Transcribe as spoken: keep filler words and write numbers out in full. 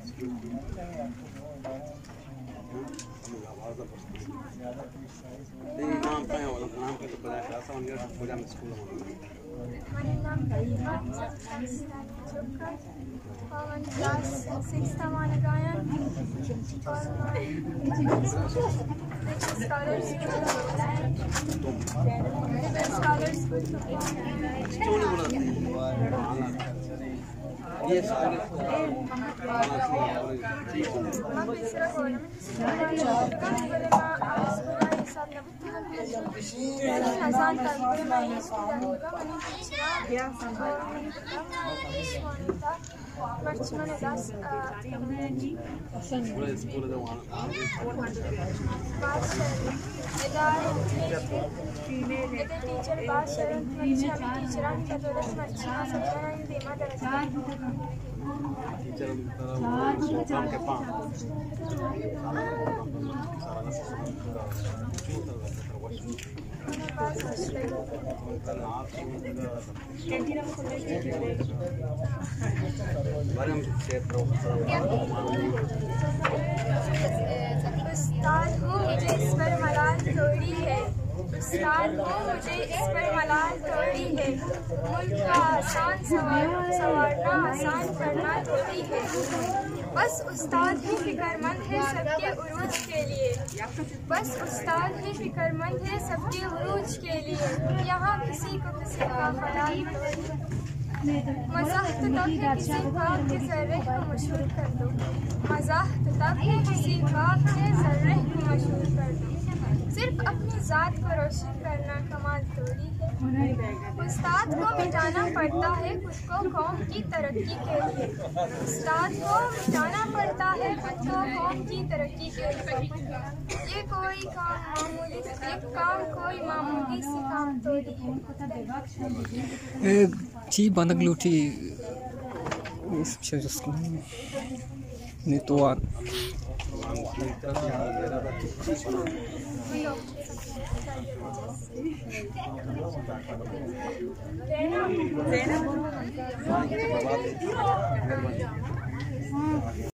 नाम का है वाला नाम का तो पता है क्लास वन का पूरा में स्कूल में My name is Pawan class sixth हमारा गायन और स्कॉलर्स स्कॉलर्स स्टोरी बोलते हैं ये स्कूल हम तीसरा कॉलम हज़ार का मर्चमन दास पूरा स्कूल का वहाँ टीचर बात शरण टीचर की बदौलत मर्चना सजाना देमा दरजा टीचर प्रोग्राम के पास उस्ताद हो मुझे इस पर मलाल थोड़ी है उस्ताद हो मुझे इस पर मलाल थोड़ी है मुल्क का आसान संवारना आसान करना थोड़ी है बस उस्ताद ही फिक्रमंद है सबके उरूज के लिए बस उस्ताद ही फिक्रमंद है सबके उरूज के लिए यहाँ किसी को किसी का ख्याल मज़ाह तो तब है किसी ख्वाब के ज़र्रे को मशहूर कर दो मज़ाह तो तब है किसी ख्वाब के ज़र्रे को मशहूर कर दो सिर्फ अपनी ज़ात को रोशन करना कमाल थोड़ी है उस्ताद को मिटाना पड़ता है खुद को कौम की तरक्की के लिए उस्ताद को मिटाना पड़ता है खुद को कौम की तरक्की के लिए ये कोई काम मामूली ये काम कोई मामूली सी काम थोड़ी है ci banyak lucu ini tuan Zainab